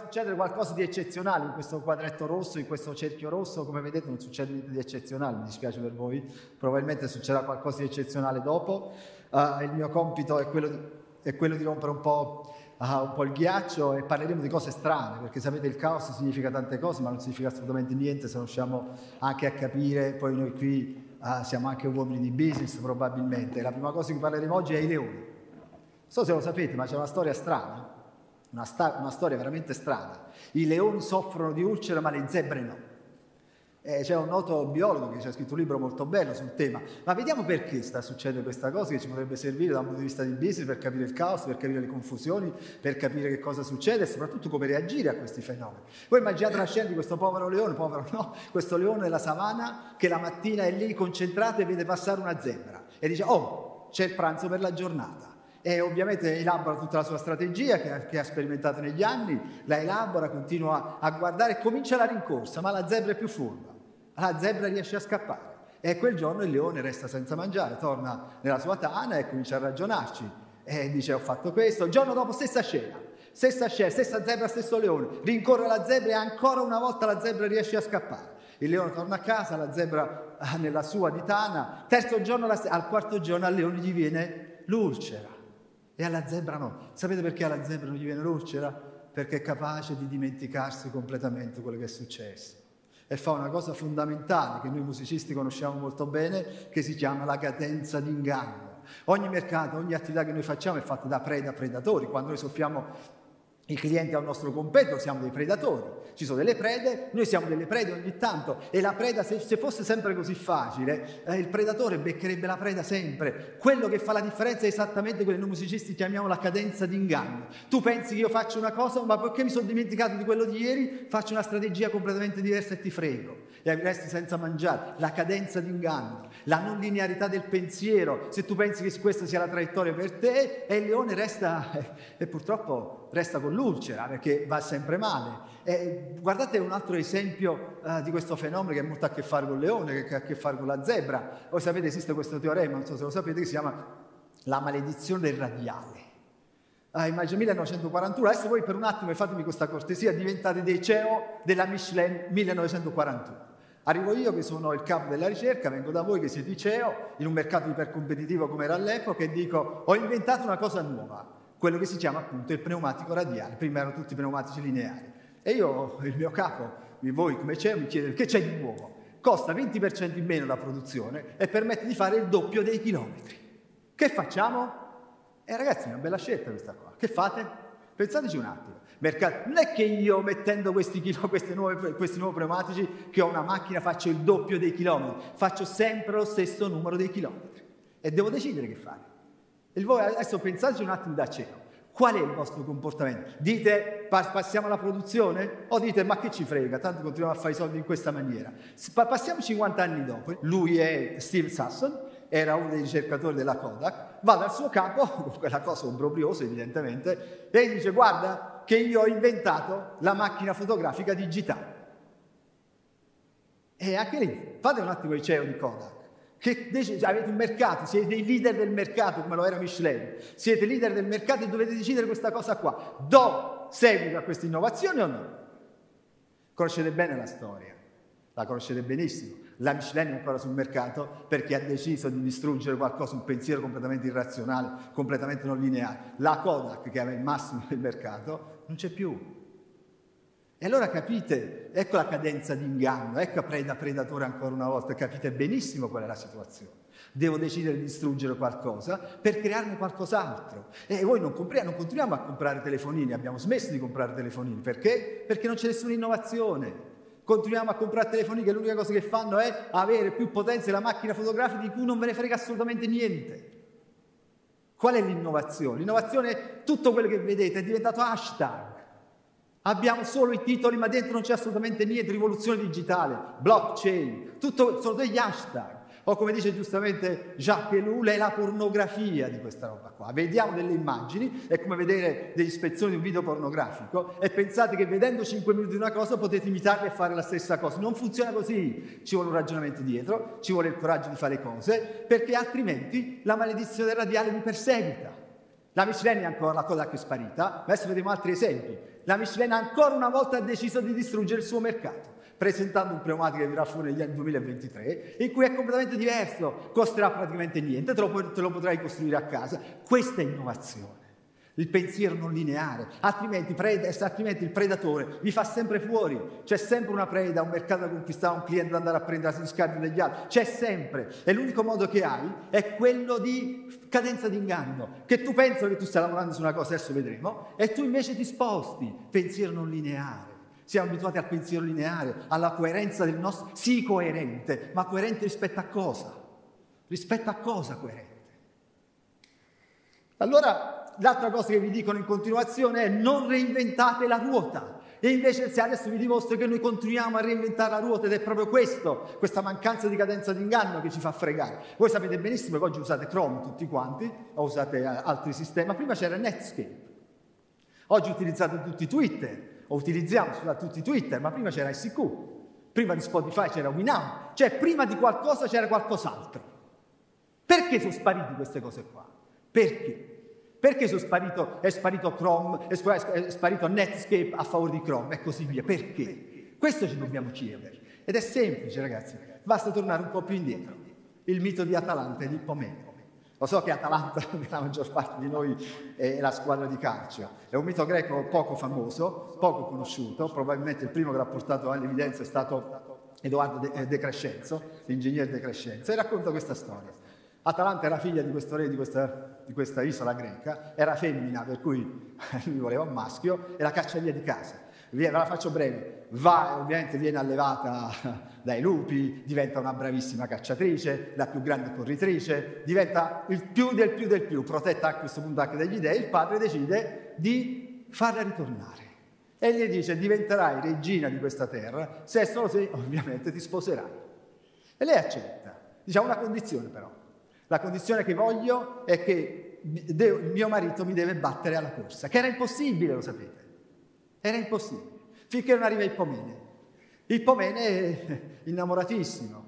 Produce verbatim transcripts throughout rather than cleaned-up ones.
succedere qualcosa di eccezionale in questo quadretto rosso, in questo cerchio rosso. Come vedete non succede niente di eccezionale, mi dispiace per voi, probabilmente succederà qualcosa di eccezionale dopo. Uh, il mio compito è quello di, è quello di rompere un po', uh, un po' il ghiaccio, e parleremo di cose strane, perché sapete il caos significa tante cose, ma non significa assolutamente niente se non riusciamo anche a capire. Poi noi qui uh, siamo anche uomini di business probabilmente. La prima cosa di cui parleremo oggi è i leoni. Non so se lo sapete, ma c'è una storia strana. Una, sta- una storia veramente strana. I leoni soffrono di ulcera, ma le zebre no. Eh, c'è un noto biologo che ci ha scritto un libro molto bello sul tema. Ma vediamo perché sta succedendo questa cosa, che ci potrebbe servire da un punto di vista di business, per capire il caos, per capire le confusioni, per capire che cosa succede e soprattutto come reagire a questi fenomeni. Voi immaginate la scena di questo povero leone, povero no, questo leone della savana che la mattina è lì concentrato e vede passare una zebra e dice: oh, c'è il pranzo per la giornata. E ovviamente elabora tutta la sua strategia che ha, che ha sperimentato negli anni, la elabora, continua a guardare e comincia la rincorsa, ma la zebra è più furba, la zebra riesce a scappare e quel giorno il leone resta senza mangiare, torna nella sua tana e comincia a ragionarci e dice: ho fatto questo. Il giorno dopo stessa scena, stessa scena, stessa zebra, stesso leone, rincorre la zebra e ancora una volta la zebra riesce a scappare. Il leone torna a casa, la zebra nella sua di tana, terzo giorno, al quarto giorno al leone gli viene l'ulcera. E alla zebra no. Sapete perché alla zebra non gli viene l'ulcera? Perché è capace di dimenticarsi completamente quello che è successo. E fa una cosa fondamentale che noi musicisti conosciamo molto bene, che si chiama la cadenza d'inganno. Ogni mercato, ogni attività che noi facciamo è fatta da preda predatori. Quando noi soffiamo i clienti al nostro competitor siamo dei predatori. Ci sono delle prede, noi siamo delle prede ogni tanto, e la preda, se, se fosse sempre così facile, eh, il predatore beccherebbe la preda sempre. Quello che fa la differenza è esattamente quello che noi musicisti chiamiamo la cadenza d'inganno. Tu pensi che io faccio una cosa, ma perché mi sono dimenticato di quello di ieri, faccio una strategia completamente diversa e ti frego e resti senza mangiare. La cadenza d'inganno, la non linearità del pensiero. Se tu pensi che questa sia la traiettoria per te, e il leone resta eh, e purtroppo resta con l'ulcera, perché va sempre male. E guardate un altro esempio uh, di questo fenomeno che ha molto a che fare con il leone, che ha a che fare con la zebra. Voi sapete, esiste questo teorema, non so se lo sapete, che si chiama la maledizione del radiale. Uh, immagino millenovecentoquarantuno, adesso voi per un attimo, fatemi questa cortesia, diventate dei C E O della Michelin millenovecentoquarantuno. Arrivo io che sono il capo della ricerca, vengo da voi che siete i C E O, in un mercato ipercompetitivo come era all'epoca, e dico: ho inventato una cosa nuova, quello che si chiama appunto il pneumatico radiale. Prima erano tutti pneumatici lineari. E io, il mio capo, voi come C E O, mi chiede: che c'è di nuovo? Costa venti per cento in meno la produzione e permette di fare il doppio dei chilometri. Che facciamo? Eh ragazzi, è una bella scelta questa qua. Che fate? Pensateci un attimo. Mercato. Non è che io, mettendo questi, chilo, questi, nuovi, questi nuovi pneumatici, che ho una macchina, faccio il doppio dei chilometri. Faccio sempre lo stesso numero dei chilometri. E devo decidere che fare. E voi adesso pensateci un attimo da C E O. Qual è il vostro comportamento? Dite: passiamo alla produzione? O dite: ma che ci frega, tanto continuiamo a fare i soldi in questa maniera? Passiamo cinquanta anni dopo. Lui è Steve Sasson, era uno dei ricercatori della Kodak, va dal suo capo, con quella cosa obbrobriosa evidentemente, e gli dice: guarda che io ho inventato la macchina fotografica digitale. E anche lì, fate un attimo il C E O di Kodak. Che avete un mercato, siete dei leader del mercato come lo era Michelin, siete leader del mercato e dovete decidere questa cosa qua: do seguito a questa innovazione o no? Conoscete bene la storia, la conoscete benissimo. La Michelin è ancora sul mercato perché ha deciso di distruggere qualcosa, un pensiero completamente irrazionale, completamente non lineare. La Kodak, che aveva il massimo del mercato, non c'è più. E allora capite, ecco la cadenza d'inganno, ecco preda predatore ancora una volta, capite benissimo qual è la situazione. Devo decidere di distruggere qualcosa per crearne qualcos'altro. E voi non, non continuiamo a comprare telefonini, abbiamo smesso di comprare telefonini. Perché? Perché non c'è nessuna innovazione. Continuiamo a comprare telefonini che l'unica cosa che fanno è avere più potenza della macchina fotografica, di cui non ve ne frega assolutamente niente. Qual è l'innovazione? L'innovazione è tutto quello che vedete, è diventato hashtag. Abbiamo solo i titoli, ma dentro non c'è assolutamente niente. Rivoluzione digitale, blockchain, tutto sono degli hashtag. O come dice giustamente Jacques Ellul, è la pornografia di questa roba qua. Vediamo delle immagini, è come vedere degli spezzoni di un video pornografico, e pensate che vedendo cinque minuti di una cosa potete imitarla e fare la stessa cosa. Non funziona così. Ci vuole un ragionamento dietro, ci vuole il coraggio di fare cose, perché altrimenti la maledizione del radiale vi perseguita. La Michelin è ancora la cosa che è sparita. Adesso vediamo altri esempi. La Michelin ancora una volta ha deciso di distruggere il suo mercato, presentando un pneumatico che verrà fuori negli anni duemilaventitré, in cui è completamente diverso, costerà praticamente niente, te lo, te lo potrai costruire a casa. Questa è innovazione. Il pensiero non lineare, altrimenti, preda, altrimenti il predatore vi fa sempre fuori, c'è sempre una preda, un mercato da conquistare, un cliente da andare a prendere gli scarti degli altri, c'è sempre, e l'unico modo che hai è quello di cadenza di inganno, che tu pensi che tu stai lavorando su una cosa, adesso vedremo, e tu invece ti sposti, pensiero non lineare. Siamo abituati al pensiero lineare, alla coerenza del nostro, sì coerente, ma coerente rispetto a cosa? Rispetto a cosa coerente? Allora, l'altra cosa che vi dicono in continuazione è: non reinventate la ruota. E invece se adesso vi dimostro che noi continuiamo a reinventare la ruota, ed è proprio questo, questa mancanza di cadenza di inganno che ci fa fregare. Voi sapete benissimo che oggi usate Chrome tutti quanti, o usate altri sistemi, ma prima c'era Netscape. Oggi utilizzate tutti Twitter, o utilizziamo tutti Twitter, ma prima c'era I C Q, prima di Spotify c'era Winamp, cioè prima di qualcosa c'era qualcos'altro. Perché sono sparite queste cose qua? Perché? Perché sono sparito, è sparito Chrome, è sparito Netscape a favore di Chrome e così via? Perché? Questo ci dobbiamo chiedere. Ed è semplice, ragazzi, basta tornare un po' più indietro. Il mito di Atalanta e di Ippomene. Lo so che Atalanta, per la maggior parte di noi, è la squadra di calcio. È un mito greco poco famoso, poco conosciuto, probabilmente il primo che l'ha portato all'evidenza è stato Edoardo De, De Crescenzo, l'ingegnere De Crescenzo, e racconta questa storia. Atalanta era figlia di questo re di questa, di questa isola greca, era femmina, per cui lui voleva un maschio, e la caccia via di casa. Ve la faccio breve, va, ovviamente viene allevata dai lupi, diventa una bravissima cacciatrice, la più grande corritrice, diventa il più del più del più, protetta a questo punto anche dagli dei. Il padre decide di farla ritornare e gli dice: diventerai regina di questa terra se solo se ovviamente ti sposerai. E lei accetta, dice: una condizione però, la condizione che voglio è che il mio marito mi deve battere alla corsa, che era impossibile, lo sapete. Era impossibile, finché non arriva Ippomene. Ippomene è innamoratissimo,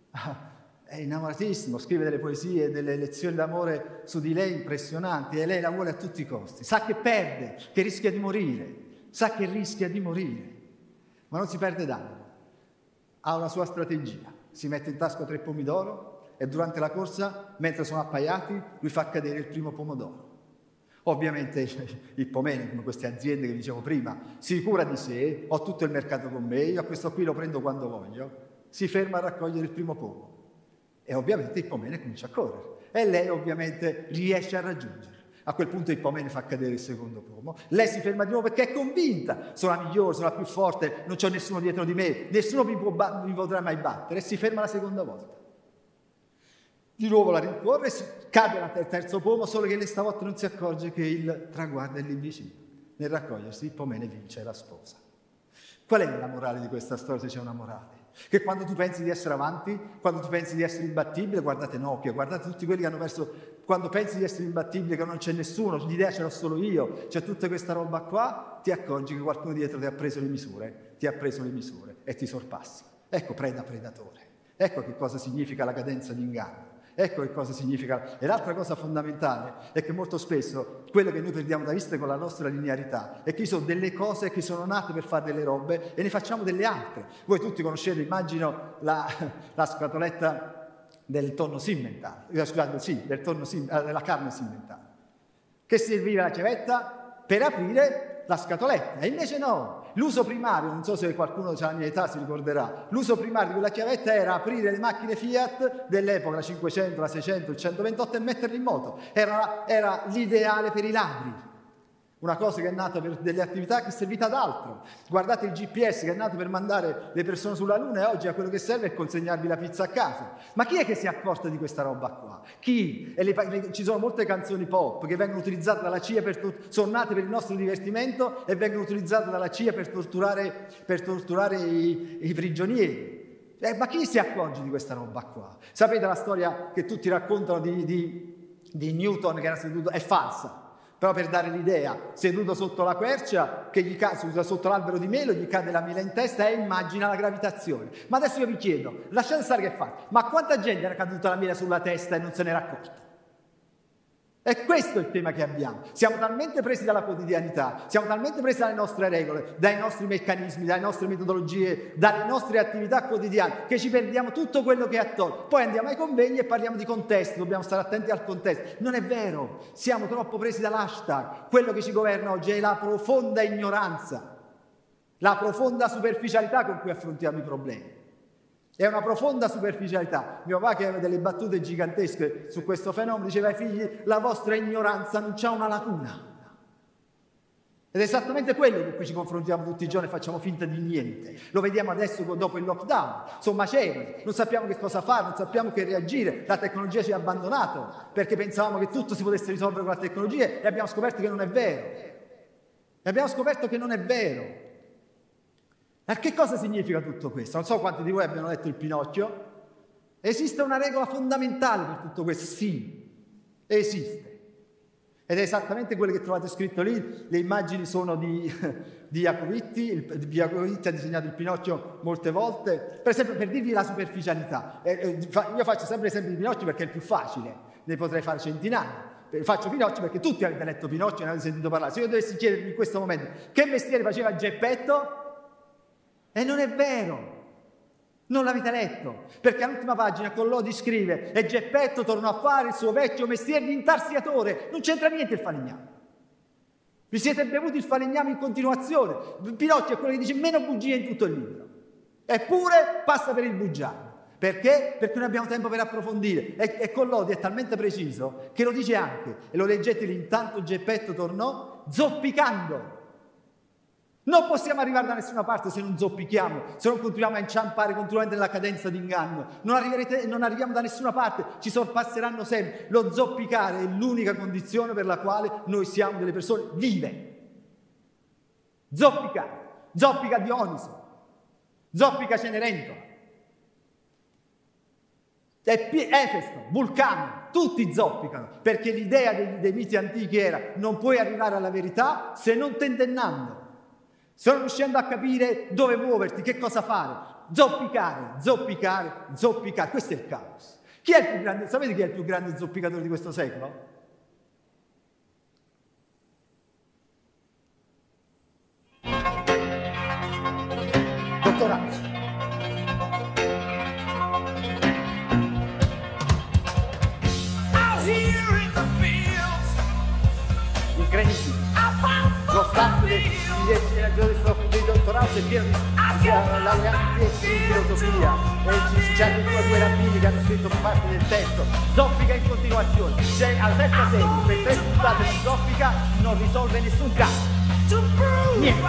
è innamoratissimo, scrive delle poesie, delle lezioni d'amore su di lei impressionanti, e lei la vuole a tutti i costi. Sa che perde, che rischia di morire, sa che rischia di morire, ma non si perde d'animo. Ha una sua strategia, si mette in tasca tre pomodoro e durante la corsa, mentre sono appaiati, lui fa cadere il primo pomodoro. Ovviamente Ippomene, come queste aziende che dicevo prima, si cura di sé, ho tutto il mercato con me, io a questo qui lo prendo quando voglio, si ferma a raccogliere il primo pomo. E ovviamente Ippomene comincia a correre. E lei ovviamente riesce a raggiungere. A quel punto Ippomene fa cadere il secondo pomo. Lei si ferma di nuovo perché è convinta, sono la migliore, sono la più forte, non c'è nessuno dietro di me, nessuno mi, può mi potrà mai battere. E si ferma la seconda volta. Di nuovo la rincorre, cade il terzo pomo, solo che lei stavolta non si accorge che il traguardo è lì vicino. Nel raccogliersi, Ippomene vince la sposa. Qual è la morale di questa storia, se c'è una morale? Che quando tu pensi di essere avanti, quando tu pensi di essere imbattibile, guardate Nokia, guardate tutti quelli che hanno perso, quando pensi di essere imbattibile, che non c'è nessuno, l'idea ce l'ho solo io, c'è tutta questa roba qua, ti accorgi che qualcuno dietro ti ha preso le misure, ti ha preso le misure e ti sorpassa. Ecco preda predatore, ecco che cosa significa la cadenza di inganno. Ecco che cosa significa. E l'altra cosa fondamentale è che molto spesso quello che noi perdiamo da vista con la nostra linearità è che ci sono delle cose che sono nate per fare delle robe e ne facciamo delle altre. Voi tutti conoscete, immagino, la, la scatoletta del tonno Simmental, scusate, sì, del tonno sim, della carne Simmental, che serviva la chiavetta per aprire la scatoletta, e invece no. L'uso primario, non so se qualcuno della mia età si ricorderà, l'uso primario di quella chiavetta era aprire le macchine Fiat dell'epoca, la cinquecento, la seicento, il centoventotto, e metterle in moto. Era, era l'ideale per i ladri. Una cosa che è nata per delle attività che è servita ad altro. Guardate il G P S che è nato per mandare le persone sulla Luna, e oggi a quello che serve è consegnarvi la pizza a casa. Ma chi è che si è accorto di questa roba qua? Chi? E le, le, ci sono molte canzoni pop che vengono utilizzate dalla C I A, per, sono nate per il nostro divertimento e vengono utilizzate dalla C I A per torturare, per torturare i, i prigionieri. Eh, ma chi si accorge di questa roba qua? Sapete la storia che tutti raccontano di, di, di Newton che era seduto? È falsa. Però per dare l'idea, seduto sotto la quercia, che gli cade, sotto l'albero di melo, gli cade la mela in testa e immagina la gravitazione. Ma adesso io vi chiedo, lasciate stare che fate, ma quanta gente era caduta la mela sulla testa e non se n'era accorta? E questo è il tema che abbiamo. Siamo talmente presi dalla quotidianità, siamo talmente presi dalle nostre regole, dai nostri meccanismi, dalle nostre metodologie, dalle nostre attività quotidiane, che ci perdiamo tutto quello che è attorno. Poi andiamo ai convegni e parliamo di contesto, dobbiamo stare attenti al contesto. Non è vero, siamo troppo presi dall'hashtag. Quello che ci governa oggi è la profonda ignoranza, la profonda superficialità con cui affrontiamo i problemi. È una profonda superficialità. Mio papà, che aveva delle battute gigantesche su questo fenomeno, diceva ai figli: la vostra ignoranza non c'ha una lacuna. Ed è esattamente quello con cui ci confrontiamo tutti i giorni e facciamo finta di niente. Lo vediamo adesso dopo il lockdown. Sono macerie, non sappiamo che cosa fare, non sappiamo che reagire. La tecnologia ci ha abbandonato perché pensavamo che tutto si potesse risolvere con la tecnologia e abbiamo scoperto che non è vero. E abbiamo scoperto che non è vero. Ma che cosa significa tutto questo? Non so quanti di voi abbiano letto il Pinocchio. Esiste una regola fondamentale per tutto questo? Sì, esiste. Ed è esattamente quello che trovate scritto lì. Le immagini sono di, di Iacovitti. Il, Iacovitti ha disegnato il Pinocchio molte volte. Per esempio, per dirvi la superficialità. Eh, fa, io faccio sempre l'esempio di Pinocchio perché è il più facile. Ne potrei fare centinaia. Faccio Pinocchio perché tutti avete letto Pinocchio e ne avete sentito parlare. Se io dovessi chiedervi in questo momento che mestiere faceva Geppetto, e non è vero, non l'avete letto, perché all'ultima pagina Collodi scrive: e Geppetto tornò a fare il suo vecchio mestiere di intarsiatore. Non c'entra niente il falegname. Vi siete bevuti il falegname in continuazione. Pinocchio è quello che dice meno bugie in tutto il libro, eppure passa per il bugiardo. Perché? Perché non abbiamo tempo per approfondire. E, e Collodi è talmente preciso che lo dice anche, e lo leggete lì: intanto Geppetto tornò zoppicando. Non possiamo arrivare da nessuna parte se non zoppichiamo, se non continuiamo a inciampare continuamente nella cadenza di inganno. Non, arriverete, non arriviamo da nessuna parte, ci sorpasseranno sempre. Lo zoppicare è l'unica condizione per la quale noi siamo delle persone vive. Zoppicare, zoppica Dioniso, zoppica Cenerentola, Efesto, Vulcano, tutti zoppicano, perché l'idea dei, dei miti antichi era: non puoi arrivare alla verità se non tentennando. Se non riuscendo a capire dove muoverti, che cosa fare, zoppicare, zoppicare, zoppicare. Questo è il caos. Chi è il più grande? Sapete chi è il più grande zoppicatore di questo secolo? Dottor House. Incredibile. Lo staff di Dottor House è pieno di laureati in filosofia, e ci c'è addirittura due rabbini che hanno scritto parte del testo. Zoppica in continuazione, c'è alla terza serie, per tre puntate di zoppica, non risolve nessun caso. Niente.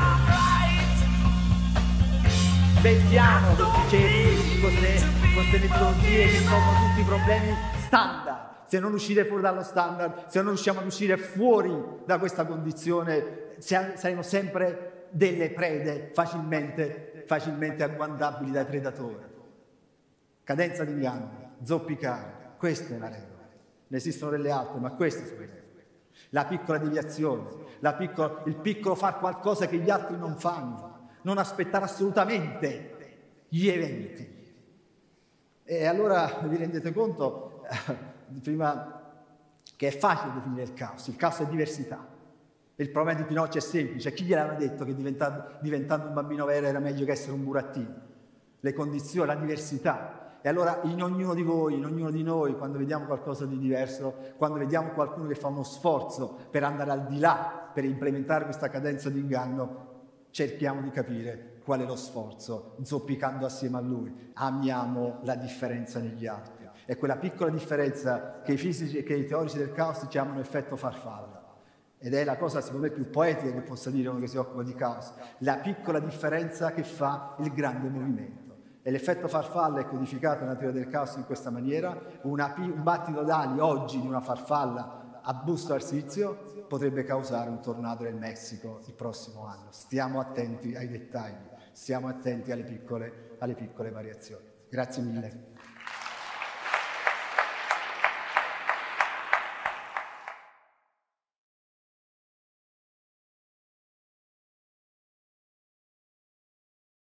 Smettiamo questi cerchi, queste, queste metodologie che sono tutti i problemi standard. Se non uscire fuori dallo standard, se non riusciamo ad uscire fuori da questa condizione, saremo sempre delle prede facilmente, facilmente agguantabili dai predatori. Cadenza di inganno, zoppicare, questa è la regola. Ne esistono delle altre, ma queste sono le regole. La piccola deviazione, la piccola, il piccolo far qualcosa che gli altri non fanno, non aspettare assolutamente gli eventi. E allora vi rendete conto prima che è facile definire il caos. Il caos è diversità. Il problema di Pinocchio è semplice: chi gliel'aveva detto che diventando, diventando un bambino vero era meglio che essere un burattino? Le condizioni, la diversità. E allora in ognuno di voi, in ognuno di noi, quando vediamo qualcosa di diverso, quando vediamo qualcuno che fa uno sforzo per andare al di là, per implementare questa cadenza di inganno, cerchiamo di capire qual è lo sforzo, zoppicando assieme a lui. Amiamo la differenza negli altri. È quella piccola differenza che i fisici e che i teorici del caos chiamano effetto farfalla. Ed è la cosa, secondo me, più poetica che possa dire uno che si occupa di caos. La piccola differenza che fa il grande movimento. E l'effetto farfalla è codificato nella teoria del caos in questa maniera. Una, un battito d'ali oggi di una farfalla a Busto Arsizio potrebbe causare un tornado nel Messico il prossimo anno. Stiamo attenti ai dettagli, stiamo attenti alle piccole, alle piccole variazioni. Grazie mille.